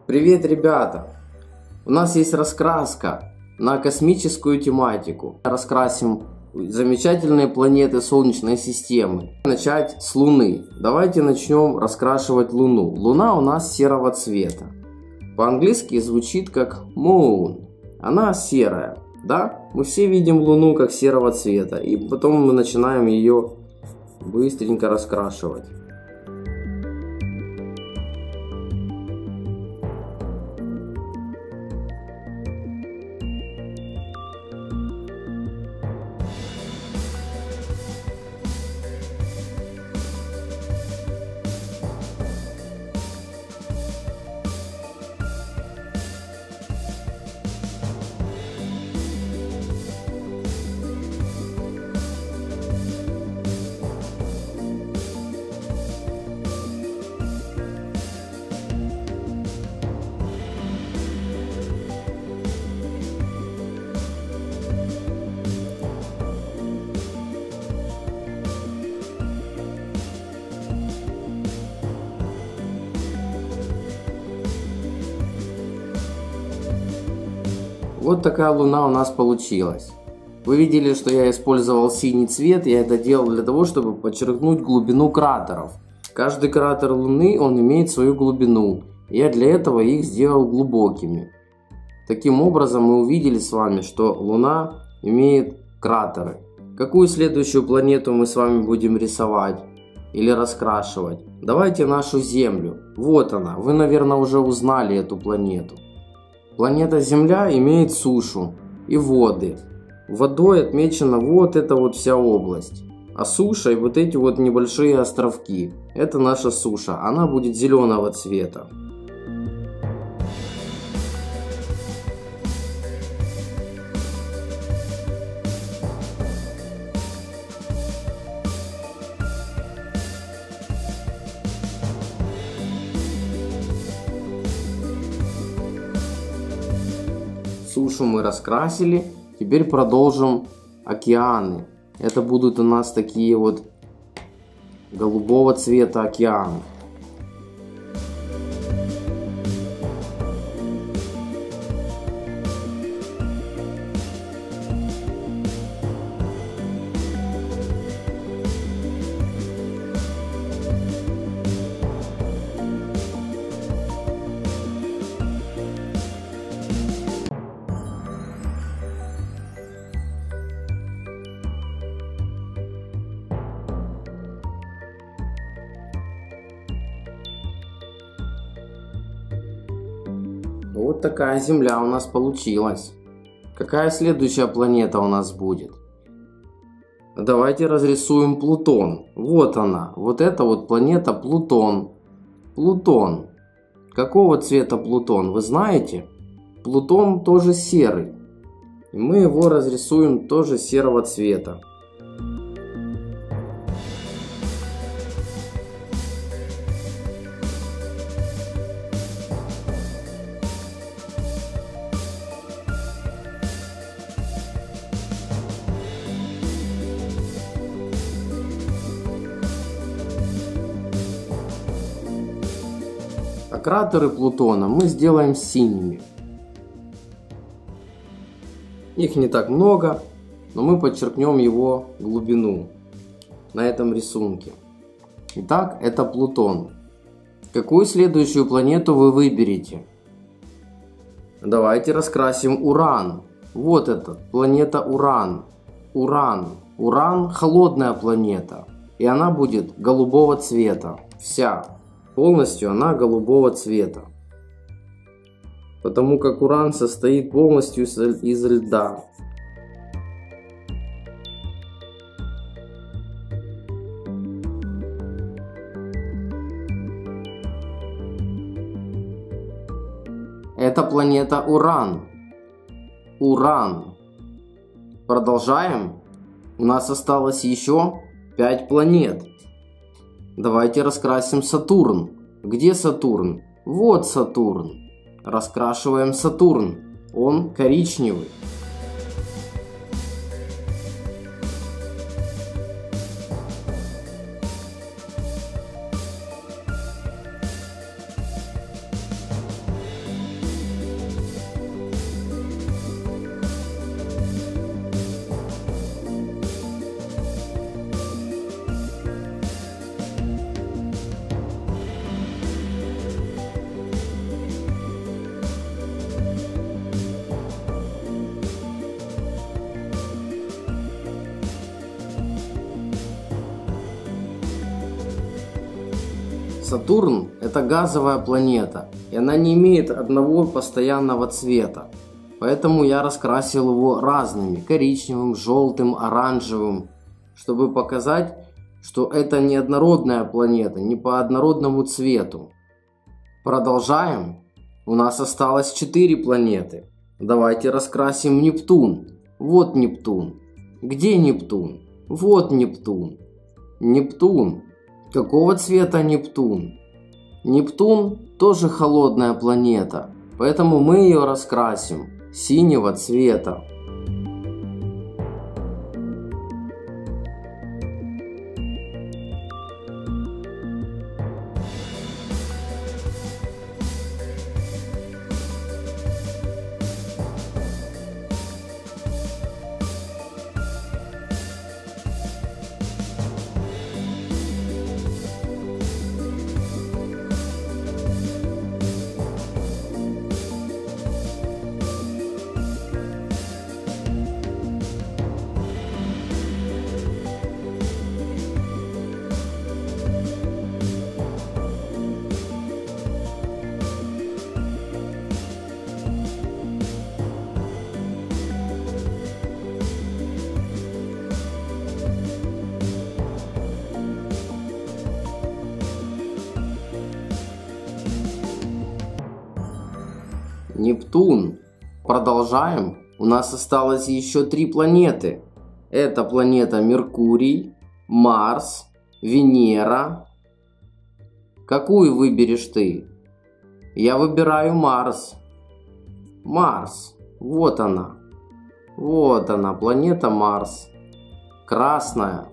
Привет, ребята! У нас есть раскраска на космическую тематику. Раскрасим замечательные планеты Солнечной системы. Начать с Луны. Давайте начнем раскрашивать Луну. Луна у нас серого цвета. По-английски звучит как moon. Она серая, да? Мы все видим Луну как серого цвета. И потом мы начинаем ее быстренько раскрашивать. Вот такая Луна у нас получилась. Вы видели, что я использовал синий цвет. Я это делал для того, чтобы подчеркнуть глубину кратеров. Каждый кратер Луны, он имеет свою глубину. Я для этого их сделал глубокими. Таким образом мы увидели с вами, что Луна имеет кратеры. Какую следующую планету мы с вами будем рисовать или раскрашивать? Давайте нашу Землю. Вот она. Вы, наверное, уже узнали эту планету. Планета Земля имеет сушу и воды. Водой отмечена вот эта вот вся область. А сушей вот эти вот небольшие островки. Это наша суша. Она будет зеленого цвета. Сушу мы раскрасили, теперь продолжим океаны. Это будут у нас такие вот голубого цвета океаны. Вот такая Земля у нас получилась. Какая следующая планета у нас будет? Давайте разрисуем Плутон. Вот она. Вот это вот планета Плутон. Плутон. Какого цвета Плутон? Вы знаете? Плутон тоже серый. И мы его разрисуем тоже серого цвета. А кратеры Плутона мы сделаем синими. Их не так много, но мы подчеркнем его глубину на этом рисунке. Итак, это Плутон. Какую следующую планету вы выберете? Давайте раскрасим Уран. Вот это, планета Уран. Уран. Уран – холодная планета. И она будет голубого цвета. Вся. Полностью она голубого цвета. Потому как Уран состоит полностью из льда. Это планета Уран. Уран. Продолжаем. У нас осталось еще 5 планет. Давайте раскрасим Сатурн. Где Сатурн? Вот Сатурн. Раскрашиваем Сатурн. Он коричневый. Сатурн – это газовая планета, и она не имеет одного постоянного цвета. Поэтому я раскрасил его разными – коричневым, желтым, оранжевым, чтобы показать, что это неоднородная планета, не по однородному цвету. Продолжаем. У нас осталось 4 планеты. Давайте раскрасим Нептун. Вот Нептун. Где Нептун? Вот Нептун. Нептун. Какого цвета Нептун? Нептун тоже холодная планета, поэтому мы ее раскрасим синего цвета. Нептун. Продолжаем. У нас осталось еще 3 планеты. Это планета Меркурий, Марс, Венера. Какую выберешь ты? Я выбираю Марс. Марс. Вот она. Вот она, планета Марс. Красная.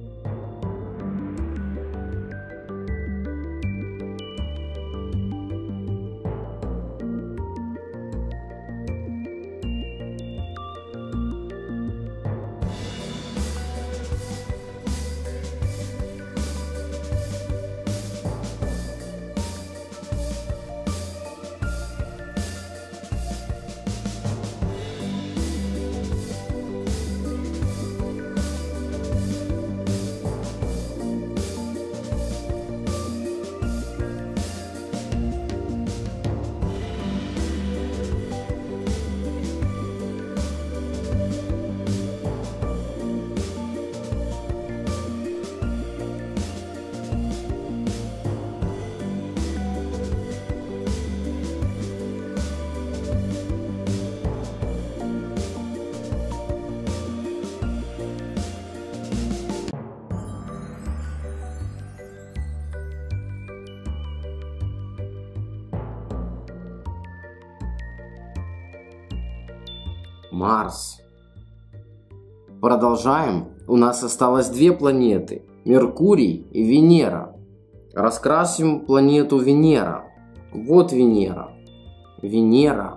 Марс. Продолжаем. У нас осталось 2 планеты. Меркурий и Венера. Раскрасим планету Венера. Вот Венера. Венера.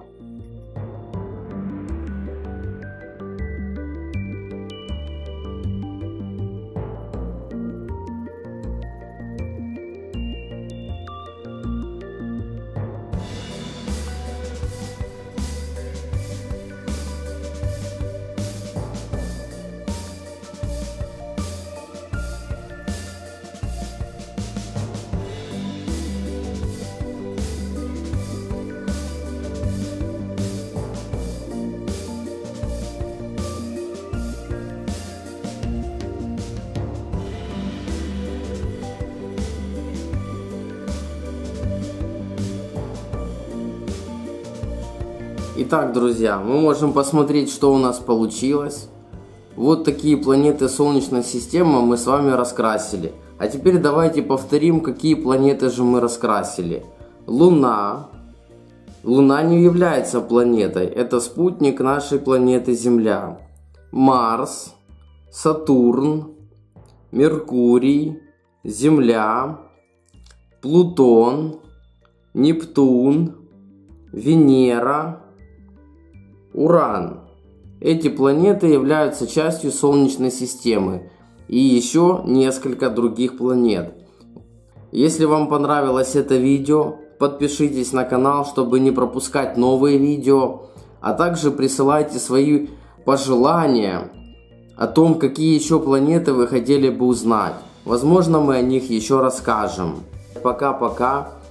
Итак, друзья, мы можем посмотреть, что у нас получилось. Вот такие планеты Солнечной системы мы с вами раскрасили. А теперь давайте повторим, какие планеты же мы раскрасили. Луна. Луна не является планетой, это спутник нашей планеты Земля. Марс, Сатурн, Меркурий, Земля, Плутон, Нептун, Венера, Уран. Эти планеты являются частью Солнечной системы и еще несколько других планет. Если вам понравилось это видео, подпишитесь на канал, чтобы не пропускать новые видео, а также присылайте свои пожелания о том, какие еще планеты вы хотели бы узнать. Возможно, мы о них еще расскажем. Пока-пока.